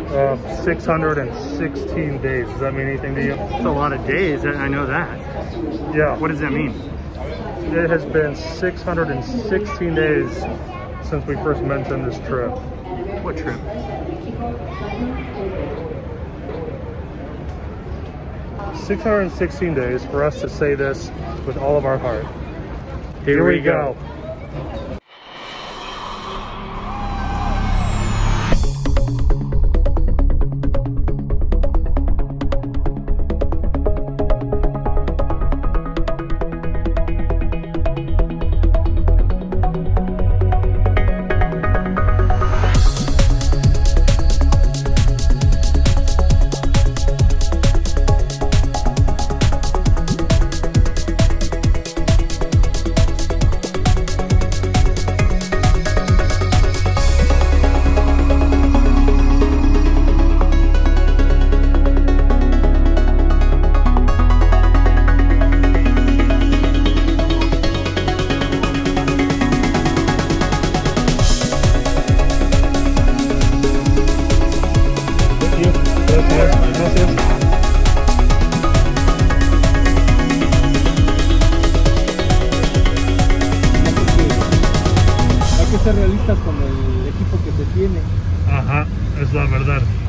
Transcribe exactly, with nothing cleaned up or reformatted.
Uh, six hundred sixteen days. Does that mean anything to you? It's a lot of days, I know that. Yeah. What does that mean? It has been six hundred sixteen days since we first mentioned this trip. What trip? six hundred sixteen days for us to say this with all of our heart. Here, Here we, we go. go. Hay que ser realistas con el equipo que se tiene. Ajá, es la verdad.